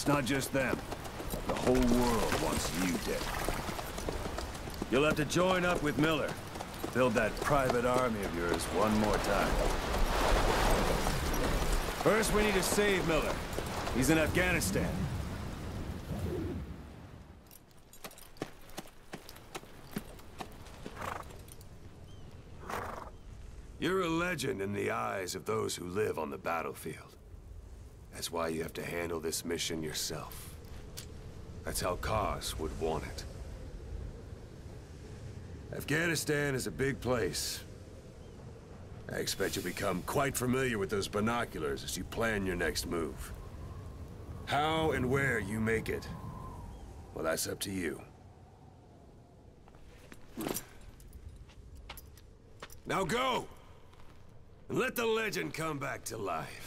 It's not just them. The whole world wants you dead. You'll have to join up with Miller. Build that private army of yours one more time. First, we need to save Miller. He's in Afghanistan. You're a legend in the eyes of those who live on the battlefield. That's why you have to handle this mission yourself. That's how Kaz would want it. Afghanistan is a big place. I expect you'll become quite familiar with those binoculars as you plan your next move. How and where you make it, well, that's up to you. Now go! And let the legend come back to life.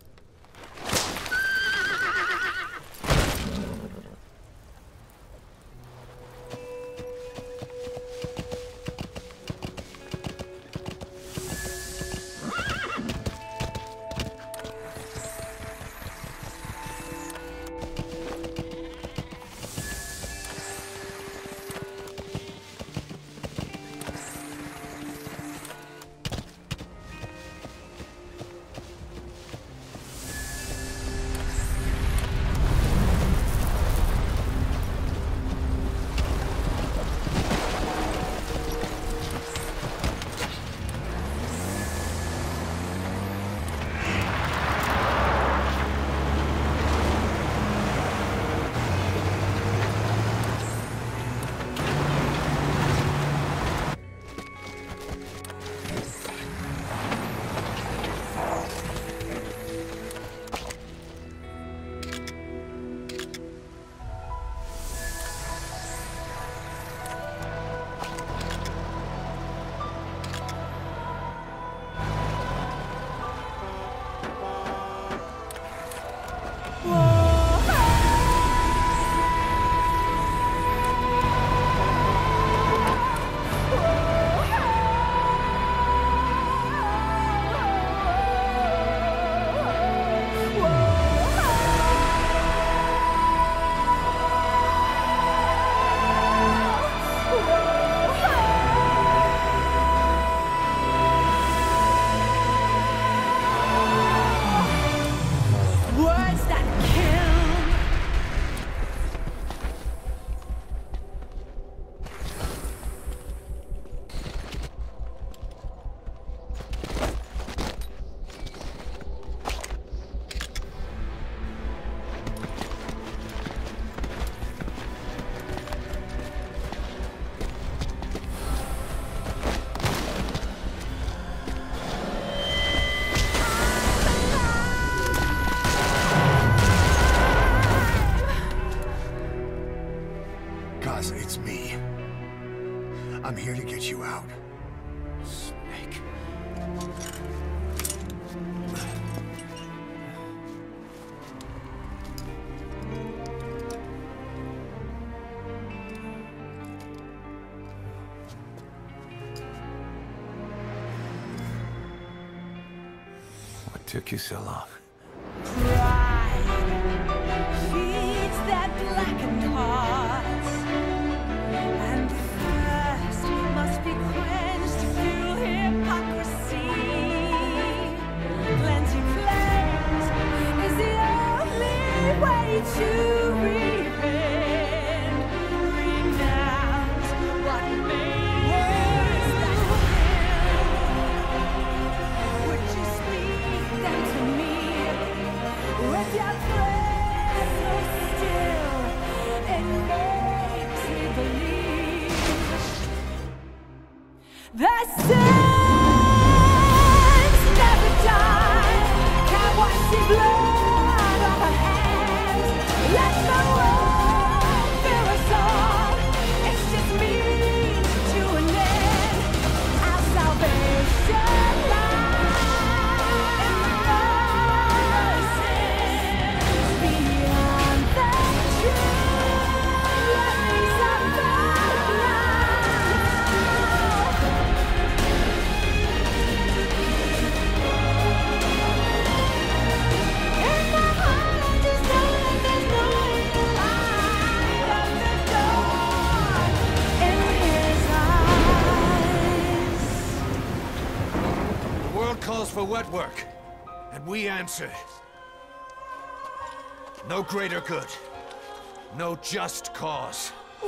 It's me. I'm here to get you out. Snake. What took you so long? Pride feeds that blackened heart, and thirst must be quenched through hypocrisy. Cleansing flames is the only way to repent. Renounce what made us that will. Would you speak that to me? for what work? And we answer. No greater good. No just cause.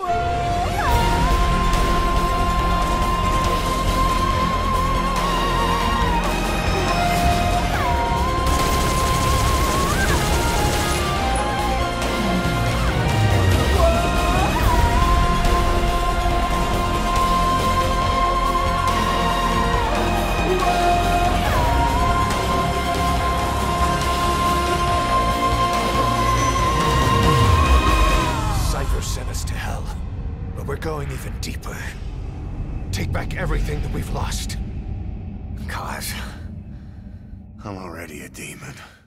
Cypher sent us to hell, but we're going even deeper. Take back everything that we've lost. Kaz, I'm already a demon.